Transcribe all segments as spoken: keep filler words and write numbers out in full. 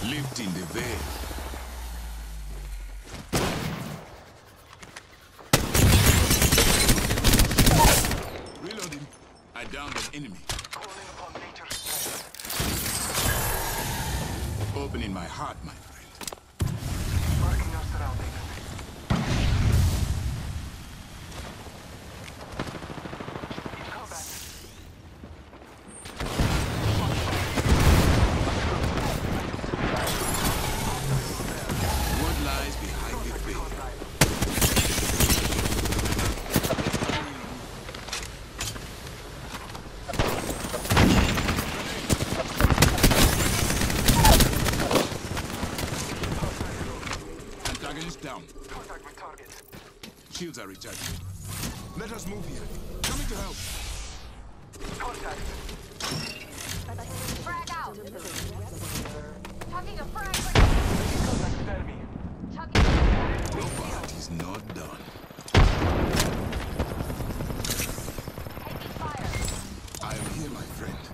Lifting the veil. Reloading. I downed an enemy. Calling upon nature's strength. Opening my heart, my friend. Marking our surroundings. In combat. What lies behind the veil? Antagonist down. Contact with target. Shields are recharging. Let us move here. Coming to help. Contact. Frag out! Chucking a frag! Contact with enemy. Chucking a frag! Your part is not done. Taking fire! I am here, my friend.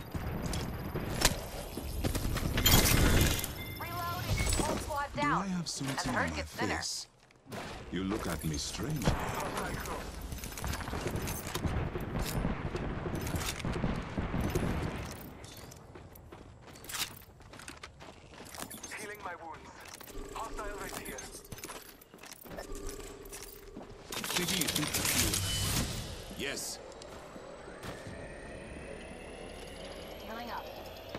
Reloading! Whole squad Do down! I have something And the on herd my gets thinner. face? You look at me strangely. Hostile close. Healing my wounds. Hostile right here. Taking a deep field. Yes. Healing up.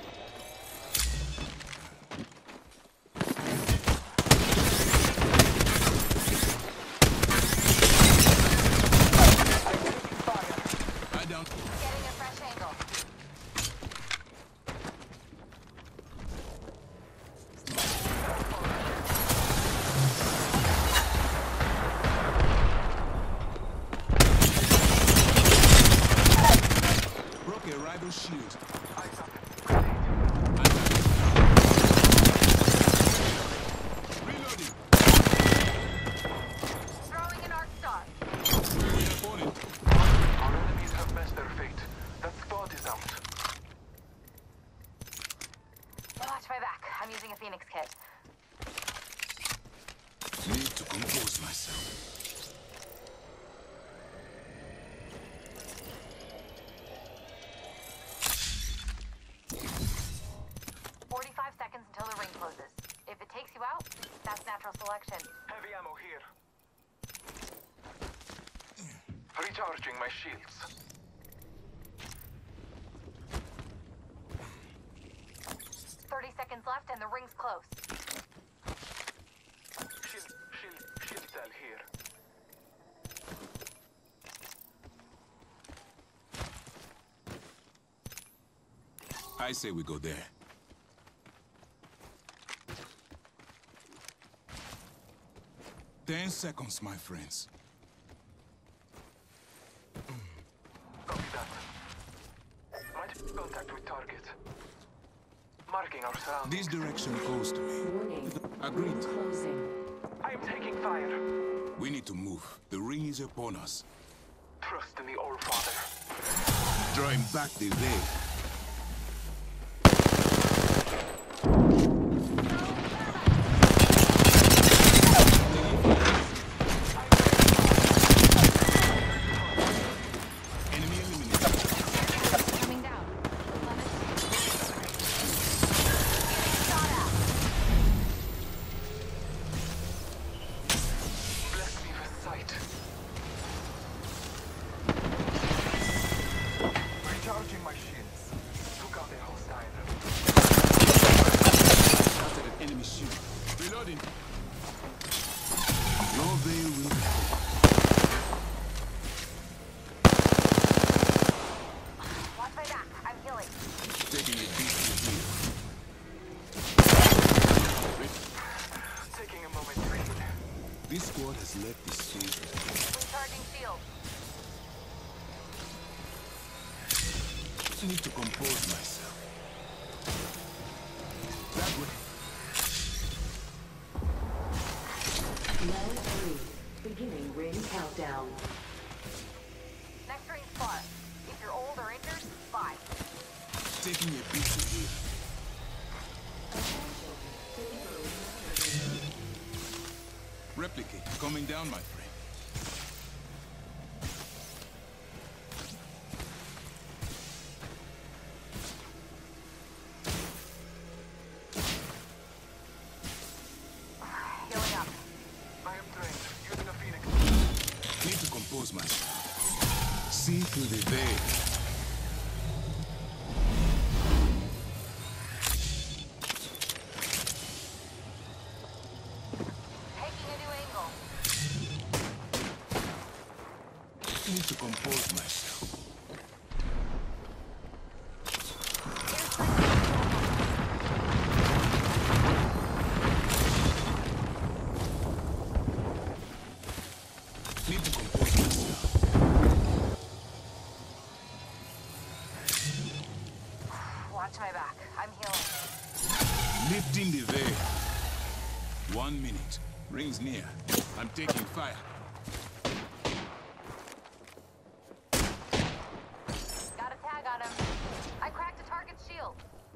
I down. Getting a fresh angle. Broke a rival shield. Eyes up. Reloading. Throwing an arc star. We are falling. Our enemies have met their fate. That squad is out. Watch my back. I'm using a Phoenix kit. Need to compose myself. forty-five seconds until the ring closes. If it takes you out, that's natural selection. Heavy ammo here. Recharging my shields. thirty seconds left and the ring's close. Shield, shield, shield cell here. I say we go there. Ten seconds, my friends. Copy that. Might contact with target. Marking our surroundings. This direction goes to me. Warning. Agreed. Closing. I am taking fire. We need to move. The ring is upon us. Trust in the All Father. Drawing back the veil. Enemy eliminated. Coming down. Shot out. Bless me with sight. Recharging my shields. Took out a hostile. After an enemy shield. Reloading. Your veil will fall. Watch my back. I'm healing. Taking a deep heal. Taking a moment to heal. This squad has left the stage. Recharging shield. I need to compose myself. That way. Level three. Beginning ring countdown. Next ring's far. If you're old or injured, bye. Taking a beat to heal. Attention. replicator coming down, my friend. Healing up. I am trained, using a Phoenix. Need to compose myself. See through the veil. Taking a new angle. Need to compose myself. Here's my... Need to compose myself. Watch my back. I'm healing. Lifting the veil. One minute. Rings near. I'm taking fire. Got a tag on him. I cracked a target's shield.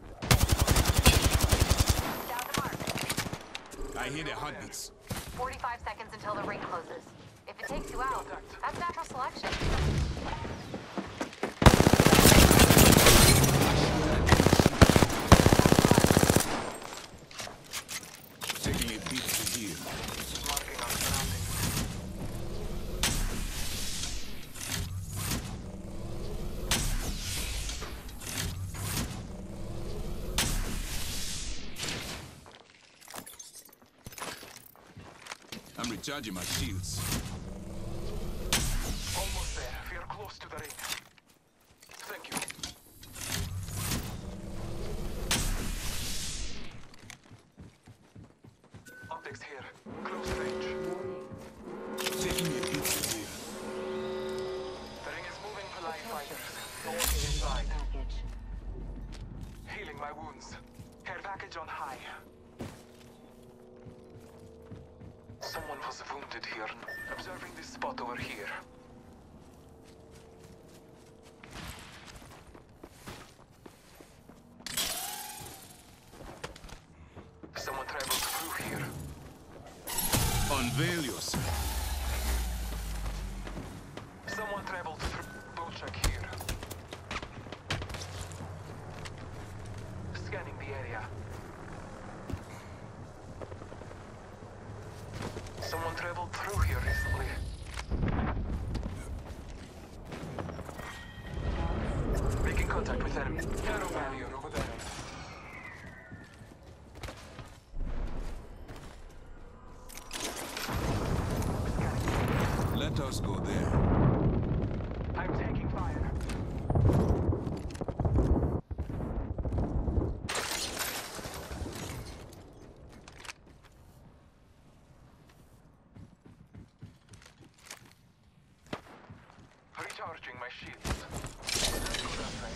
Down to mark. I hear the heartbeats. forty-five seconds until the ring closes. If it takes you out, that's natural selection. Taking a beat to heal. Marking our surroundings. I'm recharging my shields. Almost there. We are close to the ring. Thank you. Optics here. Close range. Taking a beat to heal. The ring is moving for light fighters. No one is inside. Healing my wounds. Care package on high. Someone was wounded here. Observing this spot over here. Someone traveled through here. Unveil yourself. Someone traveled through. Bull check here. Scanning the area. Someone traveled through here recently. Making contact with enemy. Narrow barrier over there. Let us go there. I'm taking fire. Recharging my shields. Let's go that way.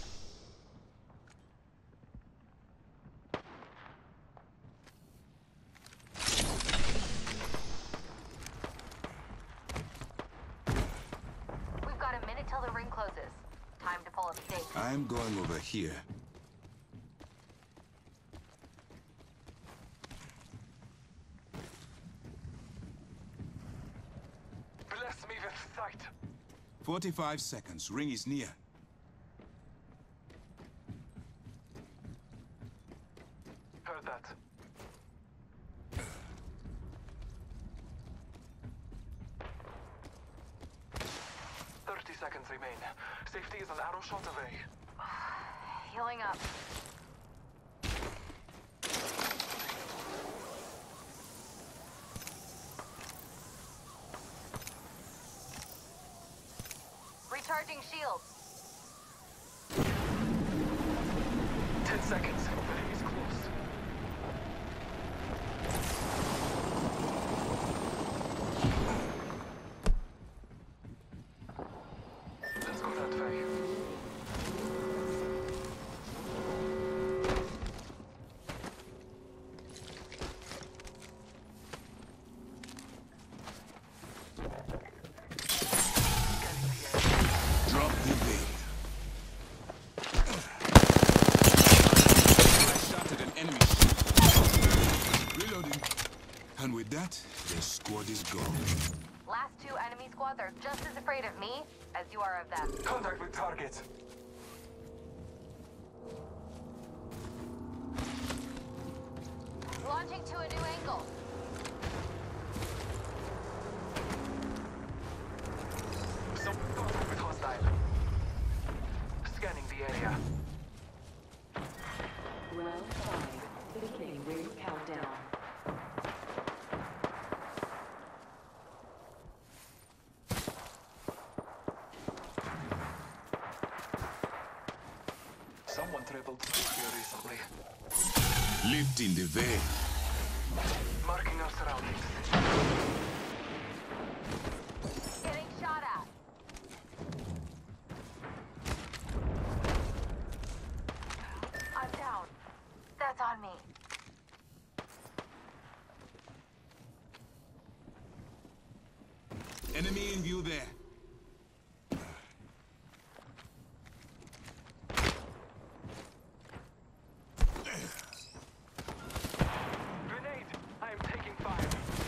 We've got a minute till the ring closes. Time to pull a stake. I'm going over here. Bless me with sight. forty-five seconds. Ring is near. Heard that. Thirty seconds remain. Safety is an arrow shot away. Healing up. Recharging shields. Ten seconds. The ring is close. Let's go that way. Drop the veil. that, their squad is gone. Last two enemy squads are just as afraid of me as you are of them. Contact with target. Launching to a new angle. Some contact with hostile. Scanning the area. Round five. Beginning ring countdown. Someone traveled through here recently. Lifting the veil. Marking our surroundings. Getting shot at. I'm down. That's on me. Enemy in view there. Grenade! I am taking fire.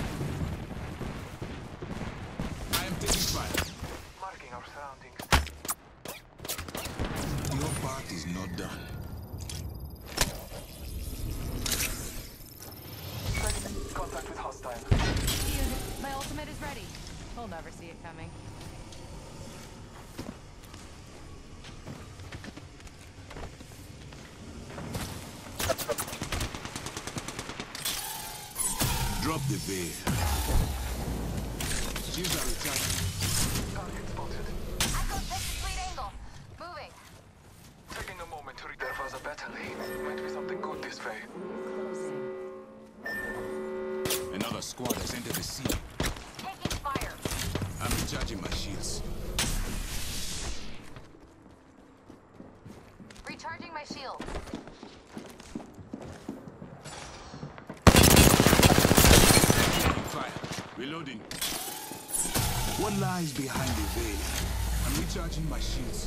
I am taking fire. Marking our surroundings. Your part is not done. Contact with hostile. Dude, my ultimate is ready. We'll never see it coming. Drop the veil. Shields are recharging. Target spotted. Echo takes a sweet angle. Moving. Taking a moment to read. There was a battle lane. Might be something good this way. Closing. Another squad has entered the sea. Taking fire. I'm recharging my shields. Recharging my shield. Fire. Reloading. What lies behind the veil? I'm recharging my shields.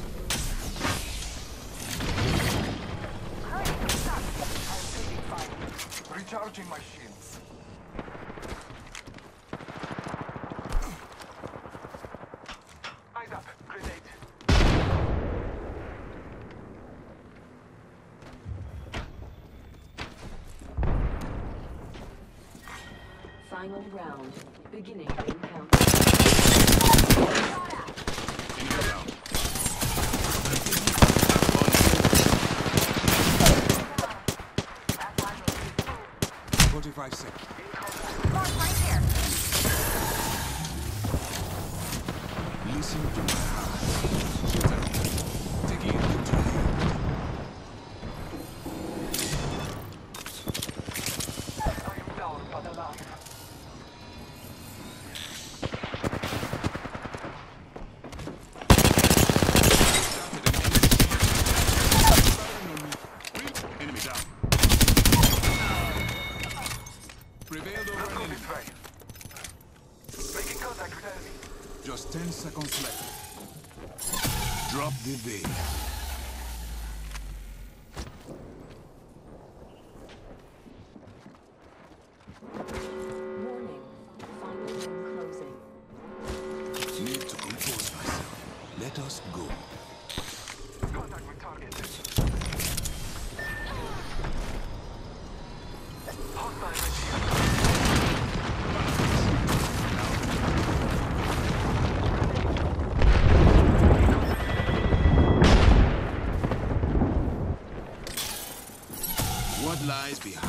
Hurry, stop. I am taking fire. Recharging my shields. Eyes up. Grenade. Final round. Beginning ring countdown. Shot at. Enemy down. That's on me. forty-five seconds. Mark right here. Listen to my heart. Shields are on. Taking it good to you. I am down, but alive. Enemy down. Prevailed over Let's an go enemy. this way. Making contact with enemy. Just ten seconds left. Drop the veil. Warning. Final ring closing. Need to compose myself. Let us go. Contact with target. Hostile shield. What lies behind